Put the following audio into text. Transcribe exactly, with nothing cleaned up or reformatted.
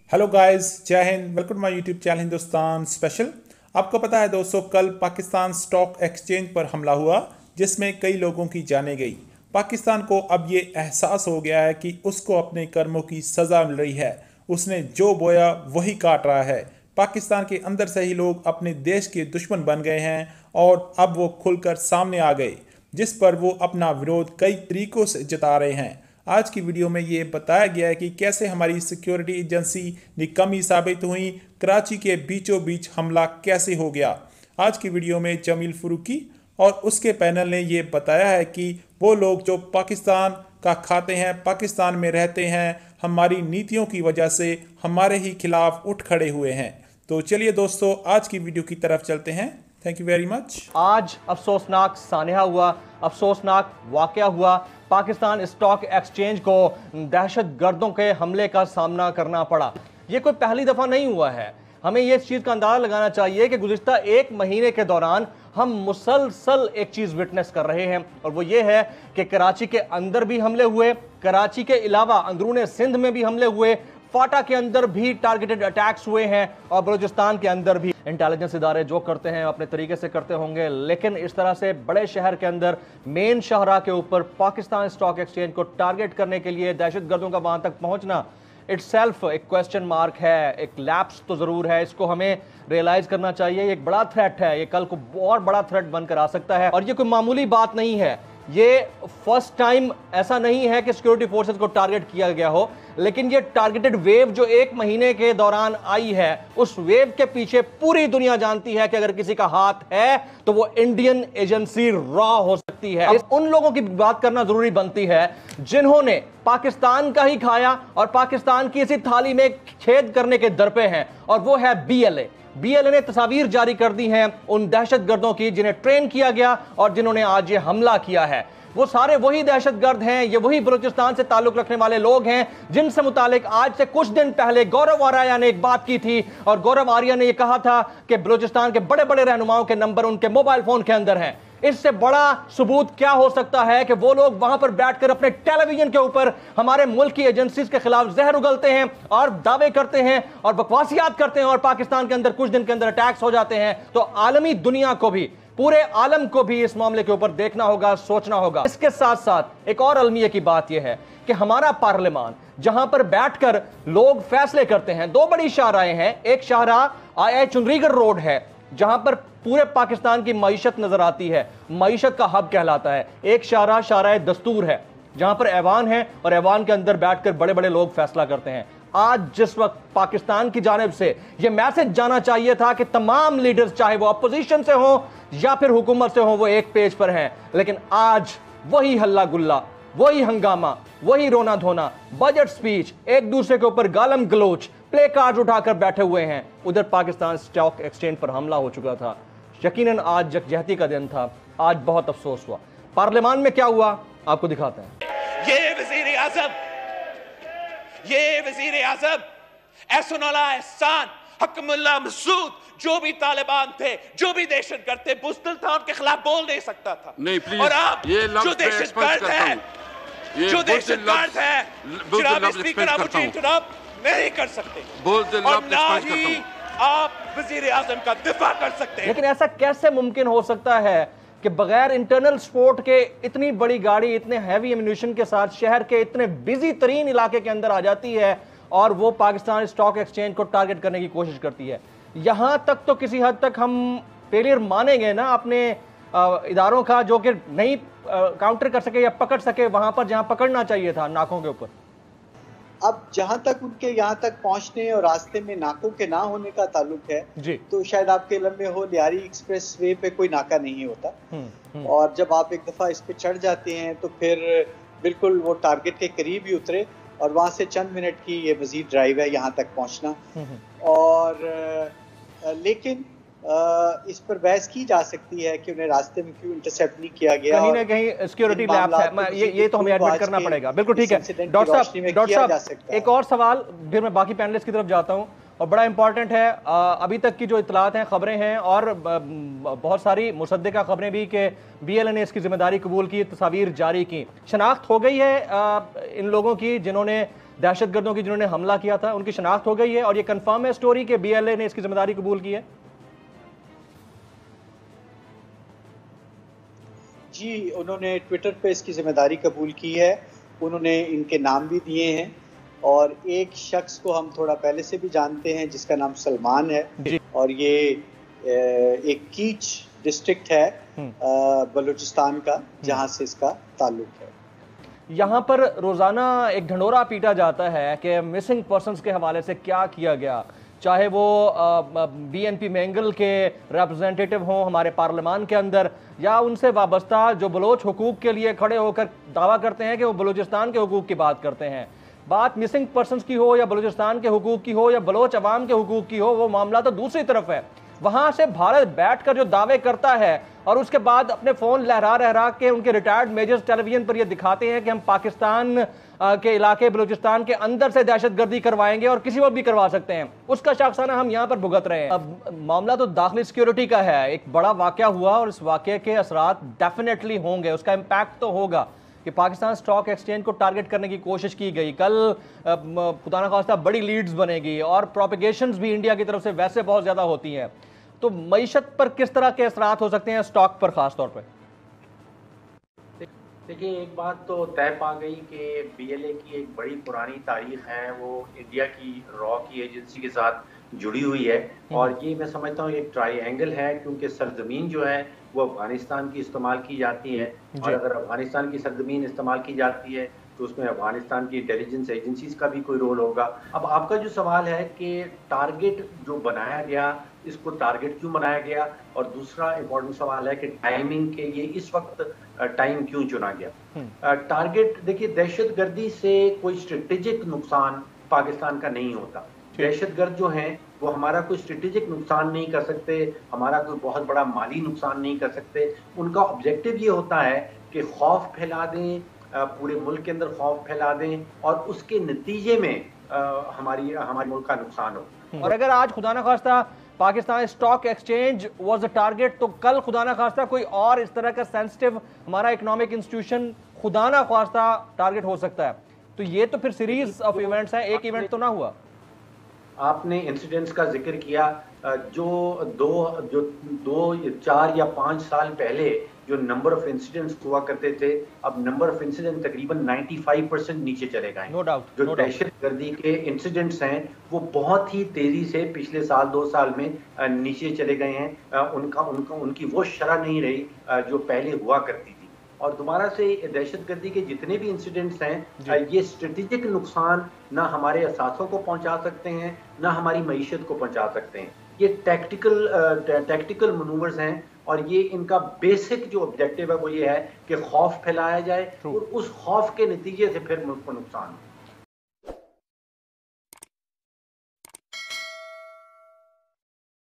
Hello guys, जय हिंद। Welcome to my YouTube channel Hindustan special. आपको पता है दोस्तों, कल पाकिस्तान स्टॉक एक्सचेंज पर हमला हुआ जिसमें कई लोगों की जानें गई। पाकिस्तान को अब ये एहसास हो गया है कि उसको अपने कर्मों की सज़ा मिल रही है। उसने जो बोया वही काट रहा है। पाकिस्तान के अंदर से ही लोग अपने देश के दुश्मन बन गए हैं और अब वो खुलकर सामने आ गए, जिस पर वो अपना विरोध कई तरीकों से जता रहे हैं। आज की वीडियो में ये बताया गया है कि कैसे हमारी सिक्योरिटी एजेंसी निकम्मी साबित हुई, कराची के बीचों बीच हमला कैसे हो गया। आज की वीडियो में जमील फरूकी और उसके पैनल ने ये बताया है कि वो लोग जो पाकिस्तान का खाते हैं, पाकिस्तान में रहते हैं, हमारी नीतियों की वजह से हमारे ही खिलाफ उठ खड़े हुए हैं। तो चलिए दोस्तों, आज की वीडियो की तरफ चलते हैं। Thank you very much. आज अफसोसनाक सानहा हुआ, अफसोसनाक वाकया हुआ। पाकिस्तान स्टॉक एक्सचेंज को दहशत गर्दों के हमले का सामना करना पड़ा। यह कोई पहली दफा नहीं हुआ है। हमें यह चीज का अंदाजा लगाना चाहिए कि गुज़िश्ता एक महीने के दौरान हम मुसलसल एक चीज विटनेस कर रहे हैं, और वो ये है कि कराची के अंदर भी हमले हुए, कराची के अलावा अंदरूने सिंध में भी हमले हुए, फाटा के अंदर भी टारगेटेड अटैक्स हुए हैं, और बलूचिस्तान के अंदर भी। इंटेलिजेंस इदारे जो करते हैं अपने तरीके से करते होंगे, लेकिन इस तरह से बड़े शहर के अंदर मेन शाहरा के ऊपर पाकिस्तान स्टॉक एक्सचेंज को टारगेट करने के लिए दहशतगर्दों का वहां तक पहुंचना इट्सेल्फ एक क्वेश्चन मार्क है, एक लैप्स तो जरूर है। इसको हमें रियलाइज करना चाहिए। ये एक बड़ा थ्रेट है, ये कल को और बड़ा थ्रेट बनकर आ सकता है, और ये कोई मामूली बात नहीं है। ये फर्स्ट टाइम ऐसा नहीं है कि सिक्योरिटी फोर्सेस को टारगेट किया गया हो, लेकिन ये टारगेटेड वेव जो एक महीने के दौरान आई है, उस वेव के पीछे पूरी दुनिया जानती है कि अगर किसी का हाथ है तो वो इंडियन एजेंसी रॉ हो सकती है। अब उन लोगों की बात करना जरूरी बनती है जिन्होंने पाकिस्तान का ही खाया और पाकिस्तान की इसी थाली में छेद करने के दर पे हैं, और वो है बीएलए। बीएलए ने तस्वीर जारी कर दी हैं उन दहशतगर्दों की जिन्हें ट्रेन किया गया और जिन्होंने आज ये हमला किया है। वो सारे वही दहशतगर्द हैं, ये वही बलूचिस्तान से ताल्लुक रखने वाले लोग हैं जिनसे मुतालिक आज से कुछ दिन पहले गौरव आर्या ने एक बात की थी, और गौरव आर्या ने यह कहा था कि बलूचिस्तान के बड़े बड़े रहनुमाओं के नंबर उनके मोबाइल फोन के अंदर हैं। इससे बड़ा सबूत क्या हो सकता है कि वो लोग वहां पर बैठकर अपने टेलीविजन के ऊपर हमारे मुल्क की एजेंसीज के खिलाफ जहर उगलते हैं और दावे करते हैं और बकवासियात करते हैं, और पाकिस्तान के अंदर कुछ दिन के अंदर अटैक्स हो जाते हैं। तो आलमी दुनिया को भी, पूरे आलम को भी इस मामले के ऊपर देखना होगा, सोचना होगा। इसके साथ साथ एक और अलमिया की बात यह है कि हमारा पार्लियामान जहां पर बैठकर लोग फैसले करते हैं, दो बड़ी शाहराएं हैं। एक शाहराह आया चुनरीगढ़ रोड है जहां पर पूरे पाकिस्तान की मईशत नजर आती है, मईशत का हब कहलाता है। एक शाहराह शाहराह दस्तूर है जहां पर ऐवान है, और ऐवान के अंदर बैठकर बड़े बड़े लोग फैसला करते हैं। आज जिस वक्त पाकिस्तान की जानिब से यह मैसेज जाना चाहिए था कि तमाम लीडर्स, चाहे वो अपोजिशन से हो या फिर हुकूमत से हो, वो एक पेज पर हैं, लेकिन आज वही हल्ला गुल्ला, वही हंगामा, वही रोना धोना, बजट स्पीच, एक दूसरे के ऊपर गालम गलोच, प्ले कार्ड उठाकर बैठे हुए हैं। उधर पाकिस्तान स्टॉक एक्सचेंज पर हमला हो चुका था। यकीनन आज यकजहती का दिन था। आज बहुत अफसोस हुआ। पार्लियामान में क्या हुआ आपको दिखाते हैं। ये वजीर आजम, ये वजीर आजम एहसानुल्लाह एहसान, हकमुल्लाह मसूद, जो भी तालिबान थे, जो भी दहशतगर्द थे, बुज़दिल था, उनके खिलाफ बोल नहीं सकता था। नहीं प्लीज, और आप ये जो दहशतगर्द है, जो दहशतगर्द है, जनाब स्पीकर, आप मुझे इंटरप्ट नहीं कर सकते, और ना ही आप वजीर आजम का दिफा कर सकते हैं। लेकिन ऐसा कैसे मुमकिन हो सकता है कि बगैर इंटरनल सपोर्ट के इतनी बड़ी गाड़ी इतने हैवी एम्यूनिशन के साथ शहर के इतने बिजी तरीन इलाके के अंदर आ जाती है और वो पाकिस्तान स्टॉक एक्सचेंज को टारगेट करने की कोशिश करती है। यहां तक तो किसी हद तक हम फेलियर मानेंगे ना अपने इदारों का, जो कि नहीं काउंटर कर सके या पकड़ सके वहां पर जहां पकड़ना चाहिए था, नाकों के ऊपर। अब जहां तक उनके यहाँ तक पहुंचने और रास्ते में नाकों के ना होने का ताल्लुक है जी, तो शायद आपके इल्म में हो, लियारी एक्सप्रेस वे पे कोई नाका नहीं होता। हुँ, हुँ. और जब आप एक दफा इस पे चढ़ जाते हैं तो फिर बिल्कुल वो टारगेट के करीब ही उतरे, और वहां से चंद मिनट की ये मजीद ड्राइव है यहाँ तक पहुंचना। और लेकिन इस पर बहस की जा सकती है कि उन्हें रास्ते में क्यों इंटरसेप्ट नहीं किया गया। कहीं ना कहीं सिक्योरिटी लैप्स है, ये ये तो हमें एडमिट करना पड़ेगा। बिल्कुल ठीक है डॉक्टर साहब। डॉक्टर साहब एक और सवाल, फिर मैं बाकी पैनलिस्ट की तरफ जाता हूं, और बड़ा इंपॉर्टेंट है। अभी तक की जो इतलात हैं, खबरें हैं, और बहुत सारी मुसद्दिका खबरें भी कि बीएलए ने इसकी जिम्मेदारी कबूल की, तस्वीर जारी की, शनाख्त हो गई है इन लोगों की जिन्होंने दहशतगर्दों की जिन्होंने हमला किया था, उनकी शनाख्त हो गई है और ये कंफर्म है स्टोरी कि बीएलए ने इसकी जिम्मेदारी कबूल की है? जी, उन्होंने ट्विटर पे इसकी जिम्मेदारी कबूल की है, उन्होंने इनके नाम भी दिए हैं और एक शख्स को हम थोड़ा पहले से भी जानते हैं जिसका नाम सलमान है और ये एक कीच डिस्ट्रिक्ट है बलूचिस्तान का जहां से इसका ताल्लुक है। यहाँ पर रोज़ाना एक ढंढोरा पीटा जाता है कि मिसिंग पर्सन्स के हवाले से क्या किया गया, चाहे वो बीएनपी मैंगल के रिप्रेजेंटेटिव हों हमारे पार्लियामान के अंदर या उनसे वाबस्ता जो बलोच हुकूक के लिए खड़े होकर दावा करते हैं कि वो बलूचिस्तान के हुकूक की बात करते हैं। बात मिसिंग पर्सन्स की हो या बलूचिस्तान के हुकूक की हो या बलोच अवाम के हुकूक की हो, वो मामला तो दूसरी तरफ है। वहाँ से भारत बैठकर जो दावे करता है और उसके बाद अपने फ़ोन लहरा लहरा के उनके रिटायर्ड मेजर्स टेलीविजन पर ये दिखाते हैं कि हम पाकिस्तान के इलाके बलूचिस्तान के अंदर से दहशतगर्दी करवाएंगे और किसी वक्त भी करवा सकते हैं, उसका शाखसाना हम यहाँ पर भुगत रहे हैं। अब मामला तो दाखिली सिक्योरिटी का है, एक बड़ा वाक़या हुआ और इस वाक़े के असरात डेफिनेटली होंगे, उसका इम्पैक्ट तो होगा कि पाकिस्तान स्टॉक एक्सचेंज को टारगेट करने की कोशिश की गई। कल खुदा न खास्ता बड़ी लीड्स बनेगी और प्रोपेगेशंस भी इंडिया की तरफ से वैसे बहुत ज़्यादा होती हैं, तो मईशत पर किस तरह के असरात हो सकते हैं, स्टॉक पर खास तौर पर? देखिए, एक बात तो तय पा गई कि बीएलए की एक बड़ी पुरानी तारीख है, वो इंडिया की रॉ की एजेंसी के साथ जुड़ी हुई है और ये मैं समझता हूँ एक ट्रायंगल है, क्योंकि सरजमीन जो है वो अफगानिस्तान की इस्तेमाल की जाती है और अगर अफगानिस्तान की सरजमीन इस्तेमाल की जाती है तो उसमें अफगानिस्तान की इंटेलिजेंस एजेंसीज का भी कोई रोल होगा। अब आपका जो सवाल है कि टारगेट जो बनाया गया, इसको टारगेट क्यों बनाया गया, और दूसरा इम्पोर्टेंट सवाल है कि टाइमिंग के लिए इस वक्त टाइम क्यों चुना गया। टारगेट देखिए, दहशतगर्दी से कोई स्ट्रेटेजिक नुकसान पाकिस्तान का नहीं होता। दहशतगर्द जो हैं वो हमारा कोई स्ट्रेटेजिक नुकसान नहीं कर सकते, हमारा कोई बहुत बड़ा माली नुकसान नहीं कर सकते। उनका ऑब्जेक्टिव ये होता है कि खौफ फैला दें, पूरे मुल्क के अंदर खौफ फैला दें और उसके नतीजे में आ, हमारी हमारे मुल्क का नुकसान हो। और अगर आज खुदा न खास्ता Pakistan stock exchange was a target, तो कल खुदा न खास्ता कोई और इस तरह का सेंसिटिव हमारा इकोनॉमिक इंस्टीट्यूशन खुदा न खास्ता टारगेट हो सकता है। तो ये तो फिर सीरीज ऑफ इवेंट्स हैं, एक इवेंट तो ना हुआ। आपने इंसिडेंट्स का जिक्र किया, जो दो जो दो चार या पाँच साल पहले जो नंबर ऑफ इंसिडेंट्स हुआ करते थे, अब नंबर ऑफ इंसिडेंट तकरीबन पचानवे परसेंट नीचे चले गए। No doubt. जो दहशतगर्दी के इंसिडेंट्स हैं वो बहुत ही तेजी से पिछले साल दो साल में नीचे चले गए हैं। उनका उनका उनकी वो शरह नहीं रही जो पहले हुआ करती थी। और दोबारा से दहशतगर्दी के जितने भी इंसिडेंट्स हैं, ये स्ट्रेटेजिक नुकसान ना हमारे असासों को पहुंचा सकते हैं, ना हमारी मईशत को पहुंचा सकते हैं। ये टैक्टिकल टैक्टिकल मनूवर्स हैं और ये इनका बेसिक जो ऑब्जेक्टिव है वो ये है कि खौफ फैलाया जाए और उस खौफ के नतीजे से फिर मुल्क को नुकसान हो।